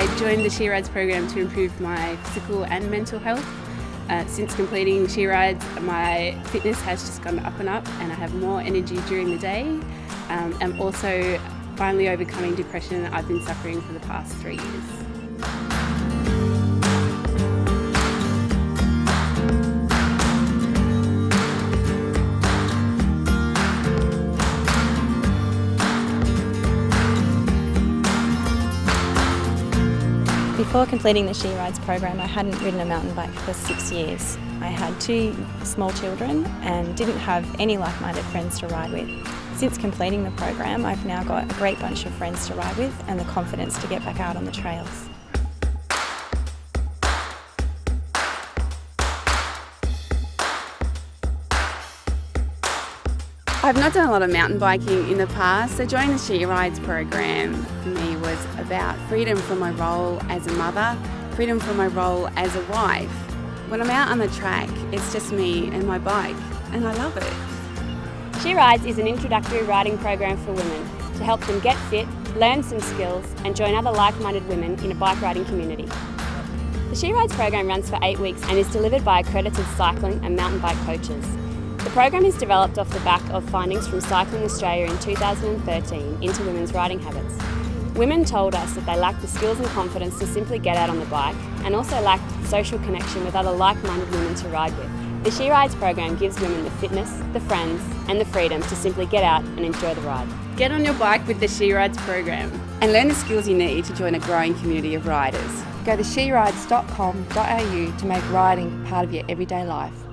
joined the She Rides program to improve my physical and mental health. Since completing She Rides, my fitness has just gone up and up, and I have more energy during the day. I'm also finally overcoming depression that I've been suffering for the past 3 years. Before completing the She Rides program, I hadn't ridden a mountain bike for 6 years. I had 2 small children and didn't have any like-minded friends to ride with. Since completing the program, I've now got a great bunch of friends to ride with and the confidence to get back out on the trails. I've not done a lot of mountain biking in the past, so joining the She Rides program for me was about freedom from my role as a mother, freedom from my role as a wife. When I'm out on the track, it's just me and my bike, and I love it. She Rides is an introductory riding program for women to help them get fit, learn some skills and join other like-minded women in a bike riding community. The She Rides program runs for 8 weeks and is delivered by accredited cycling and mountain bike coaches. The program is developed off the back of findings from Cycling Australia in 2013 into women's riding habits. Women told us that they lacked the skills and confidence to simply get out on the bike and also lacked social connection with other like-minded women to ride with. The She Rides program gives women the fitness, the friends and the freedom to simply get out and enjoy the ride. Get on your bike with the She Rides program and learn the skills you need to join a growing community of riders. Go to sherides.com.au to make riding part of your everyday life.